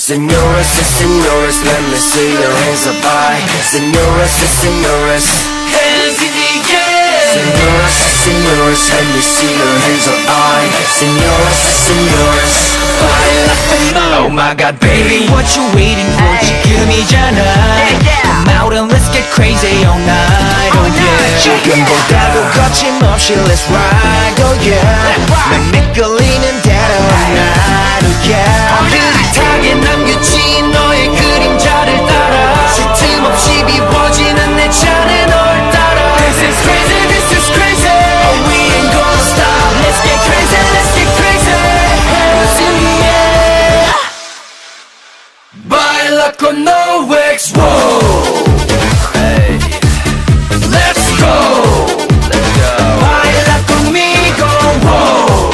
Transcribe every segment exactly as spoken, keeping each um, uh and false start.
Señoras and senores, let me see your hands up high. Señoras and senores, hands in the air. Señoras and senores, let me see your hands up high. Señoras and senores, baila conmigo. Oh my God, baby, what you waiting for? 지금이잖아. Come out and let's get crazy all night. Oh yeah. 지금보다도 거침없이 let's ride. Oh yeah. 난 미끌리는 대로 all night. Oh yeah. 흐릿하게 남겨진 너의 그림자를 따라 쉴 틈 없이 비워지는 내 차례 널 따라. This is crazy, this is crazy. Oh, we ain't gonna stop. Let's get crazy, let's get crazy. Hands in the air. Baila con no ex. Whoa. Hey. Let's go. Let's go. Baila conmigo. Whoa.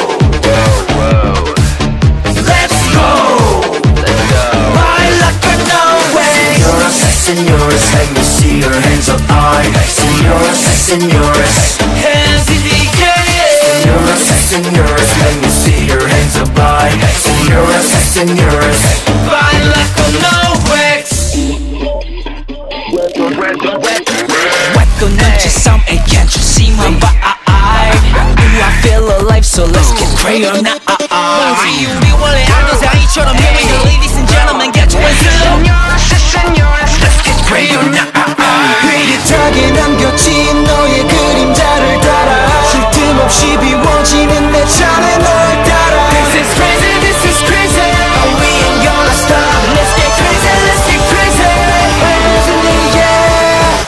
Señoras, let me see your hands up high. Señoras, señores, hands in the air. Señoras, señores, let me see your hands up high. Señoras, señores, baila con no ex. Wet the 눈치 some and can't you see my vibe? Ooh, I feel alive, so let's get crazy now. 우리 우리 원래 알던 사이처럼 here we go, ladies and gentlemen, get your hands up. Señoras, señores, let's get crazy now. 흐릿하게 남겨진 너의 그림자를 따라 쉴 틈 없이 비워지는 내 차례 널 따라. This is crazy, this is crazy. Oh, we ain't gonna stop. Let's get crazy, let's get crazy. Hands in the air.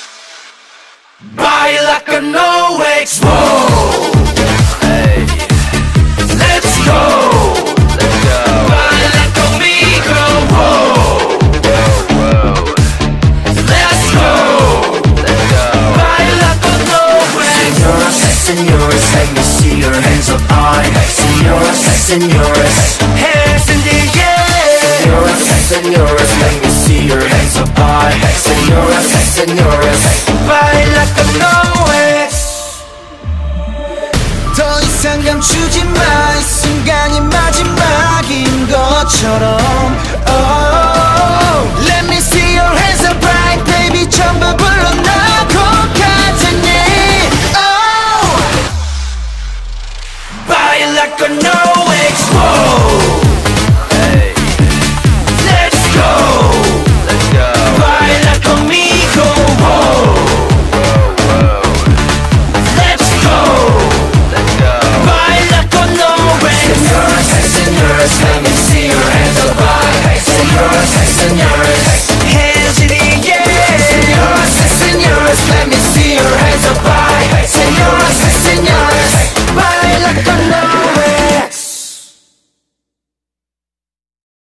Baila con no ex. Whoa. Hey. Let's go. Let's go. Baila conmigo. Whoa. Whoa, whoa. Let's go. Let's go. Baila con no ex. Señoras, señores, let me see your hands up high. Señoras, señores, hands in the air. Señoras, señores, let me see your hands up high. Señoras, señores, baila con no ex. 더 이상 감추지 마. 이 순간이 마지막인 것처럼